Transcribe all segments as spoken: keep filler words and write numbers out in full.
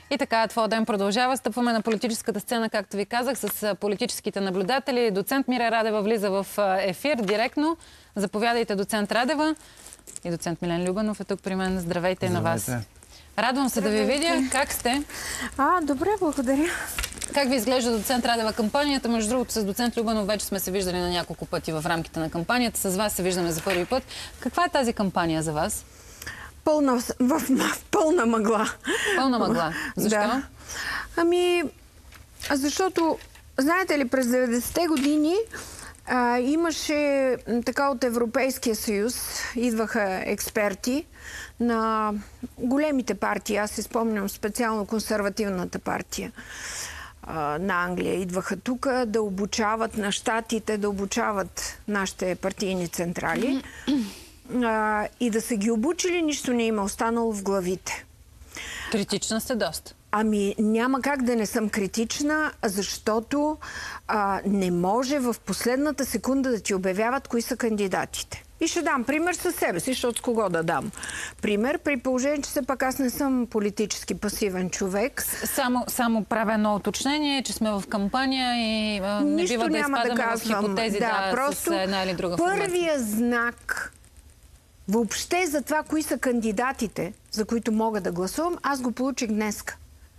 И така, твой ден продължава. Стъпваме на политическата сцена, както ви казах, с политическите наблюдатели. Доцент Мира Радева влиза в ефир директно. Заповядайте, доцент Радева. И доцент Милен Любенов е тук при мен. Здравейте, Здравейте. на вас. Радвам се Здравейте. да ви видя. Как сте? А, добре, благодаря. Как ви изглежда доцент Радева кампанията? Между другото, с доцент Любенов вече сме се виждали на няколко пъти в рамките на кампанията. С вас се виждаме за първи път. Каква е тази кампания за вас? Пълна, в, в, в пълна мъгла. Пълна мъгла. Защо? Да. Ами, защото, знаете ли, през деветдесетте години а, имаше така от Европейския съюз, идваха експерти на големите партии. Аз си спомням специално консервативната партия а, на Англия. Идваха тук да обучават на щатите, да обучават нашите партийни централи. А, и да са ги обучили, нищо не има останало в главите. Критична сте доста. Ами няма как да не съм критична, защото а, не може в последната секунда да ти обявяват кои са кандидатите. И ще дам пример със себе си, защото с кого да дам пример, при положение, че все пак аз не съм политически пасивен човек. Само, само правя едно уточнение, че сме в кампания и а, не Нищо бива да изпадаме да казвам. в хипотези да, да, просто с една или друга първия формация. знак въобще за това, кои са кандидатите, за които мога да гласувам, аз го получих днеска.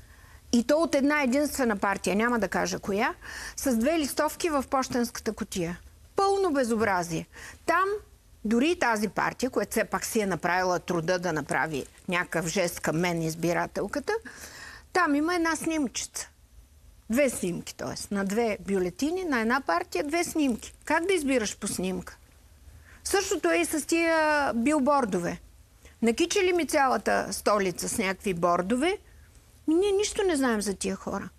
И то от една единствена партия, няма да кажа коя, с две листовки в пощенската кутия. Пълно безобразие. Там дори тази партия, която все пак си е направила труда да направи някакъв жест към мен, избирателката, там има една снимчица. Две снимки, т.е. на две бюлетини, на една партия две снимки. Как да избираш по снимка? Същото е и с тия билбордове. Накичали ми цялата столица с някакви бордове, и ние нищо не знаем за тия хора.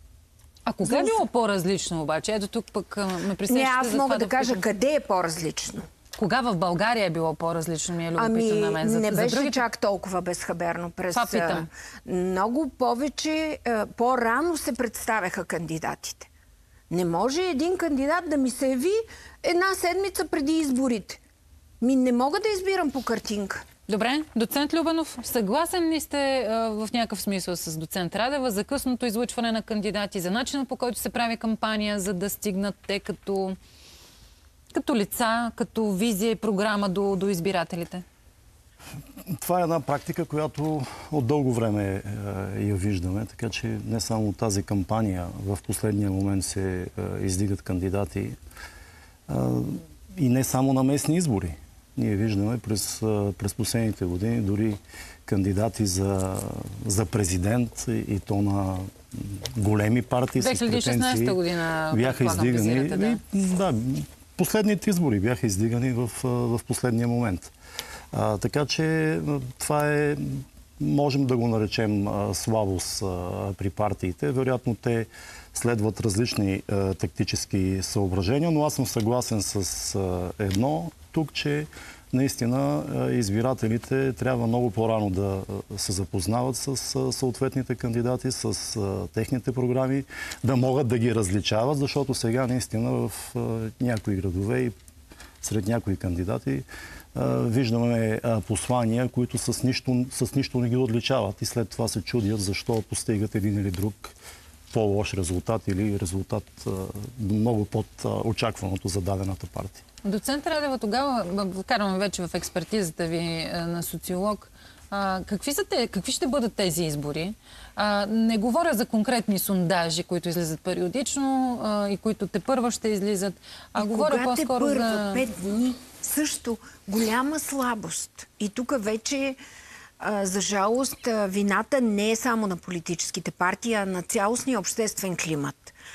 А кога е било по-различно обаче? Ето тук пък ме присещате. Не, аз мога да, да кажа впитам. къде е по-различно. Кога в България е било по-различно, ми е любопитно ами, на мен. За, не беше за другите... чак толкова безхаберно. През Това питам. Много повече, по-рано се представяха кандидатите. Не може един кандидат да ми се яви една седмица преди изборите. Ми не мога да избирам по картинка. Добре, доцент Любенов, съгласен ли сте а, в някакъв смисъл с доцент Радева за късното излъчване на кандидати, за начина, по който се прави кампания, за да стигнат те като, като лица, като визия и програма до, до избирателите? Това е една практика, която от дълго време е, я виждаме, така че не само тази кампания в последния момент се е, издигат кандидати е, и не само на местни избори. Ние виждаме през, през последните години дори кандидати за, за президент и то на големи партии с претенции. две хиляди и шестнадесета година бяха издигани. Да. да, последните избори бяха издигани в, в последния момент. А, така че това е, можем да го наречем а, слабост а, при партиите. Вероятно те следват различни а, тактически съображения, но аз съм съгласен с а, едно тук, че наистина избирателите трябва много по-рано да се запознават с съответните кандидати, с техните програми, да могат да ги различават, защото сега наистина в някои градове и сред някои кандидати виждаме послания, които с нищо, с нищо не ги отличават и след това се чудят защо постигат един или друг по-лош резултат или резултат много под очакваното за дадената партия. Доцент Радева, тогава вкарваме вече в експертизата ви на социолог. А, какви, са те, какви ще бъдат тези избори? А, не говоря за конкретни сондажи, които излизат периодично а, и които тепърва ще излизат. А и говоря по-скоро за... Кога пет дни също голяма слабост. И тук вече а, за жалост вината не е само на политическите партии, а на цялостния обществен климат.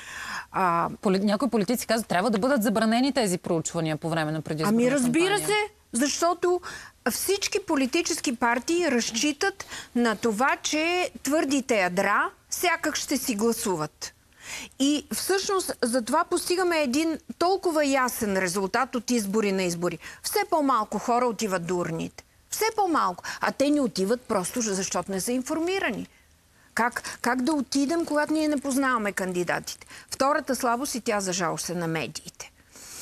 А, Поли... Някои политици казват, трябва да бъдат забранени тези проучвания по време на предизборна кампания. Ами разбира кампания. се, защото всички политически партии разчитат на това, че твърдите ядра сякак ще си гласуват. И всъщност за това постигаме един толкова ясен резултат от избори на избори. Все по-малко хора отиват до урните. Все по-малко. А те не отиват просто защото не са информирани. Как, как да отидем, когато ние не познаваме кандидатите? Втората слабост и тя за жалост е на медиите.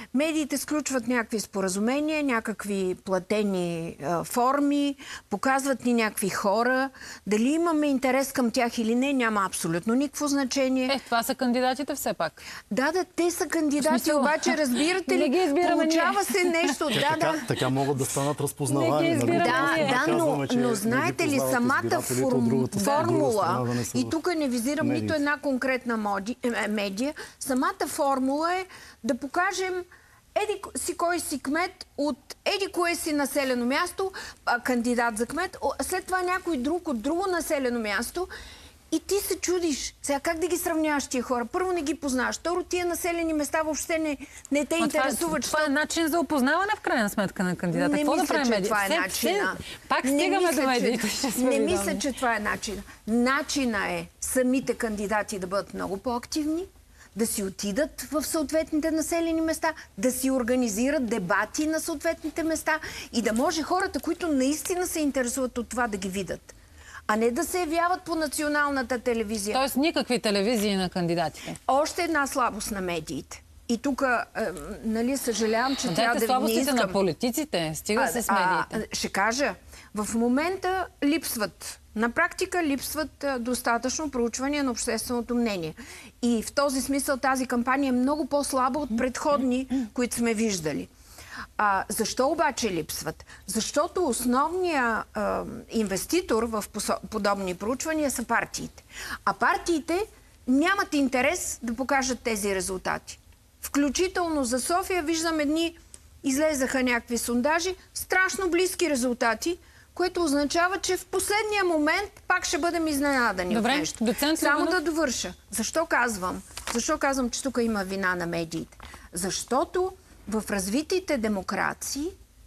Медиите сключват някакви споразумения, някакви платени а, форми, показват ни някакви хора. Дали имаме интерес към тях или не, няма абсолютно никакво значение. Е, това са кандидатите все пак. Да, да, те са кандидати, смисъл... обаче разбирате ли, получава се нещо. Да, така, да. така могат да станат разпознавани. Да, да, но, но знаете ли, самата форм, формула, да и тук не визирам медиите. Нито една конкретна моди, е, медия, самата формула е да покажем еди си кой си кмет от еди кое си населено място, а, кандидат за кмет, след това някой друг от друго населено място. И ти се чудиш. Сега как да ги сравняваш тия хора? Първо не ги познаваш. Второ, тия населени места въобще не, не те интересуват. Това, това е начин за опознаване в крайна сметка на кандидата. Не Какво мисля, да правим, че меди? това е все, начина. Все, пак стигаме до медиите. Не мисля, че това е начина. Начина е самите кандидати да бъдат много по-активни, да си отидат в съответните населени места, да си организират дебати на съответните места и да може хората, които наистина се интересуват от това, да ги видят. А не да се явяват по националната телевизия. Тоест никакви телевизии на кандидатите. Още една слабост на медиите. И тук, е, нали, съжалявам, че Но трябва да не искам... на политиците. Стига а, с медиите. А, ще кажа, в момента липсват, на практика липсват а, достатъчно проучвания на общественото мнение. И в този смисъл тази кампания е много по-слаба от предходни, които сме виждали. А, защо обаче липсват? Защото основният а, инвеститор в подобни проучвания са партиите. А партиите нямат интерес да покажат тези резултати. Включително за София виждам едни, излезаха някакви сондажи, страшно близки резултати, което означава, че в последния момент пак ще бъдем изненадани. Добре, от нещо. доцент Само Любенов... да довърша. Защо казвам? Защо казвам, че тук има вина на медиите? Защото в развитите демокрации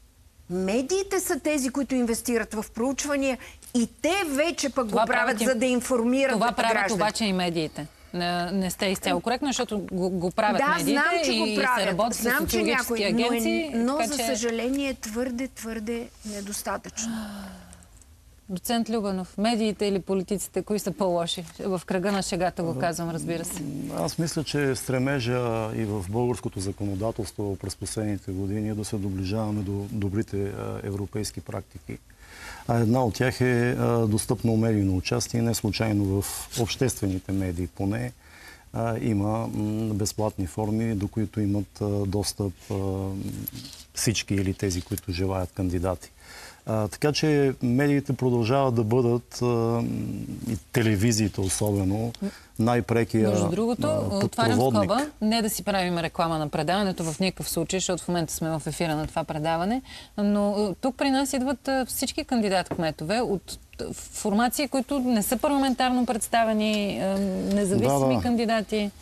медиите са тези, които инвестират в проучвания и те вече пък това го правят, правят, за да информират това гражданите. правят обаче и медиите. Не, не сте изцяло коректно, защото го, го правят да, медиите знам, че и, го правят. и се работят знам, с социологически агенции. Но, е, но така, за че... съжаление твърде, твърде недостатъчно. Доцент Любенов, медиите или политиците, кои са по-лоши? В кръга на шегата го казвам, разбира се. Аз мисля, че стремежа и в българското законодателство през последните години е да се доближаваме до добрите европейски практики. А една от тях е достъпно медийно участие, не случайно в обществените медии поне. Има безплатни форми, до които имат достъп всички или тези, които желаят кандидати. А, така че медиите продължават да бъдат а, и телевизиите особено най-прекия Между другото, подпроводник. отварям скоба, не да си правим реклама на предаването в никакъв случай, защото в момента сме в ефира на това предаване, но тук при нас идват всички кандидат-кметове от формации, които не са парламентарно представени, независими да, да. кандидати.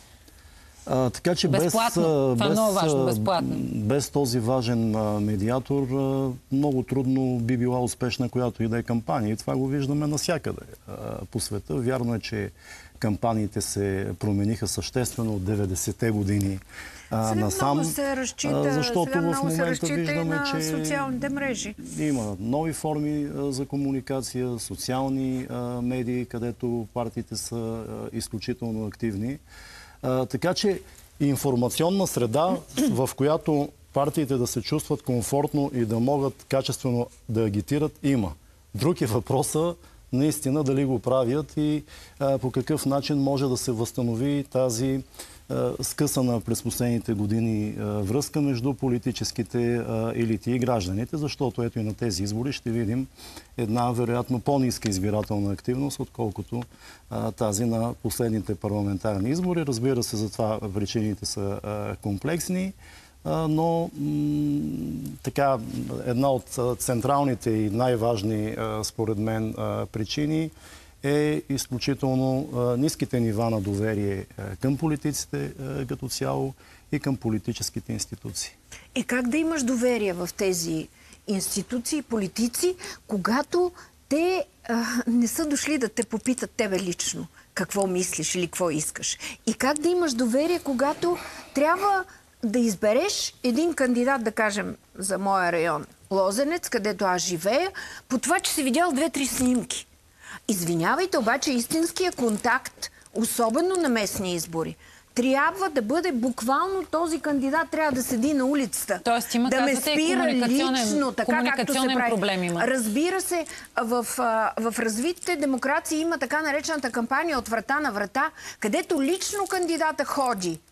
А, така че без, безплатно. Това без, е много важно, безплатно. Без този важен а, медиатор а, много трудно би била успешна която и да е кампания. И това го виждаме навсякъде а, по света. Вярно е, че кампаниите се промениха съществено от деветдесетте години а, сега насам. Много се разчита, а, защото сега в много момента се разчита виждаме, и на че социалните мрежи. Има нови форми а, за комуникация, социални а, медии, където партиите са а, изключително активни. А, така че информационна среда, в която партиите да се чувстват комфортно и да могат качествено да агитират, има. Друг е въпроса наистина дали го правят и а, по какъв начин може да се възстанови тази а, скъсана през последните години а, връзка между политическите а, елити и гражданите, защото ето и на тези избори ще видим една вероятно по-ниска избирателна активност, отколкото а, тази на последните парламентарни избори. Разбира се, за това причините са а, комплексни, а, но така, една от централните и най-важни, според мен, а, причини е изключително а, ниските нива на доверие а, към политиците а, като цяло и към политическите институции. Е, как да имаш доверие в тези институции и политици, когато те а, не са дошли да те попитат тебе лично какво мислиш или какво искаш? И как да имаш доверие, когато трябва да избереш един кандидат, да кажем, за моя район Лозенец, където аз живея, по това, че си видял две-три снимки. Извинявайте, обаче истинския контакт, особено на местни избори, трябва да бъде буквално този кандидат, трябва да седи на улицата. Тоест има, да ме казвате, спира комуникационен, лично, така както се прави. Проблем има. Разбира се, в, в развитите демокрации има така наречената кампания от врата на врата, където лично кандидата ходи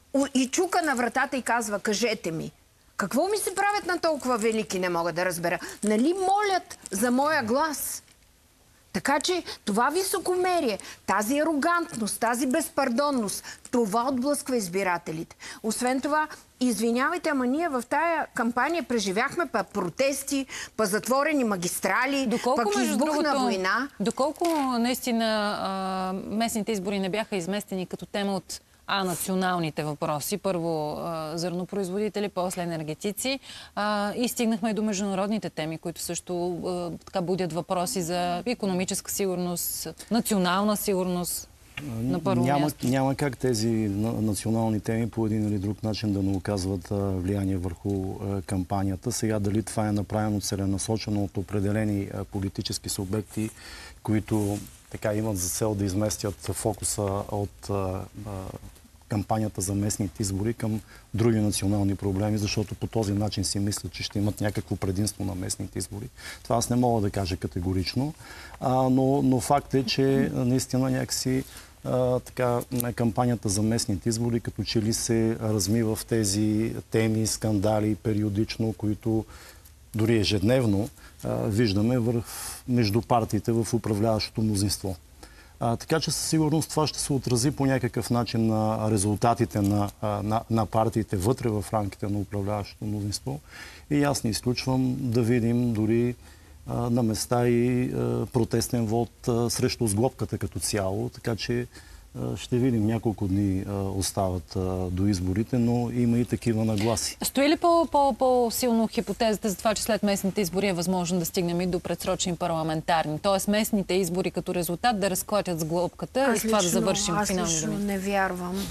и чука на вратата и казва: кажете ми, какво ми се правят на толкова велики, не мога да разбера. Нали молят за моя глас? Така че това високомерие, тази арогантност, тази безпардонност, това отблъсква избирателите. Освен това, извинявайте, ама ние в тая кампания преживяхме па протести, па затворени магистрали, доколко, пък избухна другото, война. Доколко наистина а, местните избори не бяха изместени като тема от А, националните въпроси. Първо а, зърнопроизводители, после енергетици. А, и стигнахме до международните теми, които също а, така будят въпроси за икономическа сигурност, национална сигурност на първо няма, място. Няма как тези национални теми по един или друг начин да не оказват а, влияние върху а, кампанията. Сега дали това е направено целенасочено от определени а, политически субекти, които така имат за цел да изместят фокуса от а, а, кампанията за местните избори към други национални проблеми, защото по този начин си мислят, че ще имат някакво предимство на местните избори. Това аз не мога да кажа категорично, а, но, но факт е, че наистина някакси а, така, кампанията за местните избори като че ли се размива в тези теми, скандали периодично, които дори ежедневно а, виждаме в, между партиите в управляващото мнозинство. А, така че със сигурност това ще се отрази по някакъв начин на резултатите на, на, на партиите вътре в рамките на управляващото мнозинство. И аз не изключвам да видим дори а, на места и а, протестен вод а, срещу сглобката като цяло. Така че а, ще видим, няколко дни а, остават а, до изборите, но има и такива нагласи. Стои ли по-силно хипотезата за това, че след местните избори е възможно да стигнем и до предсрочни парламентарни? Тоест местните избори като резултат да разклатят сглобката аз и с това лично, да завършим аз финални лично думи? не вярвам,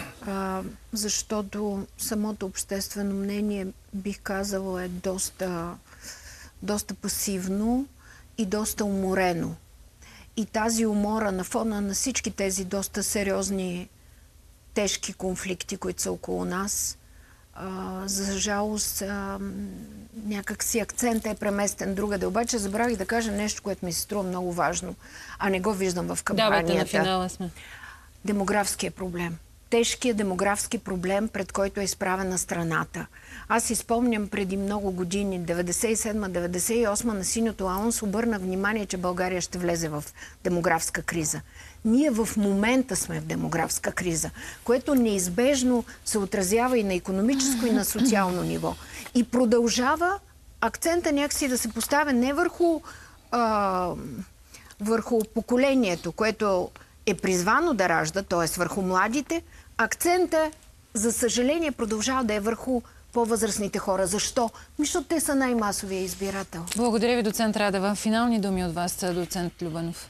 а, защото самото обществено мнение, бих казала, е доста, доста пасивно и доста уморено. И тази умора на фона на всички тези доста сериозни, тежки конфликти, които са около нас, а, за жалост, а, някак си акцентът е преместен другаде. Обаче забравих да кажа нещо, което ми се струва много важно, а не го виждам в кампанията. Давайте, на финала сме. Демографския проблем. Тежкият демографски проблем, пред който е изправена страната. Аз си спомням преди много години, деветдесет и седма деветдесет и осма, на Синьото АОНС обърна внимание, че България ще влезе в демографска криза. Ние в момента сме в демографска криза, което неизбежно се отразява и на икономическо, и на социално ниво. И продължава акцента някакси да се поставя не върху, а, върху поколението, което е призвано да ражда, т.е. върху младите, акцента, за съжаление, продължава да е върху по-възрастните хора. Защо? Защото те са най-масовия избирател. Благодаря ви, доцент Радева. Финални думи от вас, доцент Любенов.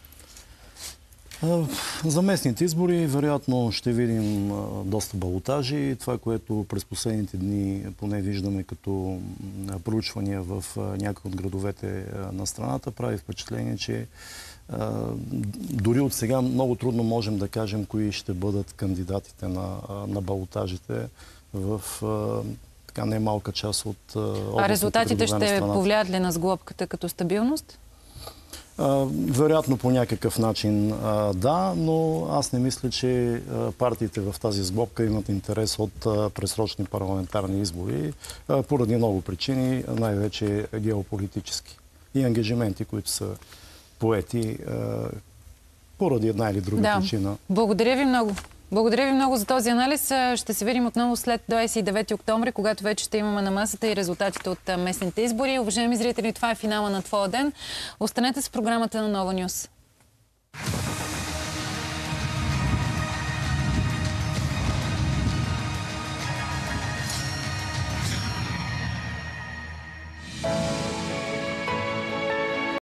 За местните избори вероятно ще видим доста балотажи. Това, което през последните дни поне виждаме като проучвания в някои от градовете на страната, прави впечатление, че дори от сега много трудно можем да кажем кои ще бъдат кандидатите на, на балотажите в така немалка част от областните. А резултатите ще повлият ли на сглобката като стабилност? А, вероятно по някакъв начин а, да, но аз не мисля, че а, партиите в тази сглобка имат интерес от а, пресрочни парламентарни избори а, поради много причини, най-вече геополитически и ангажименти, които са поети а, поради една или друга да. причина. Благодаря ви много. Благодаря ви много за този анализ. Ще се видим отново след двадесет и девети октомври, когато вече ще имаме на масата и резултатите от местните избори. Уважаеми зрители, това е финала на Твоя ден. Останете с програмата на Нова Нюс.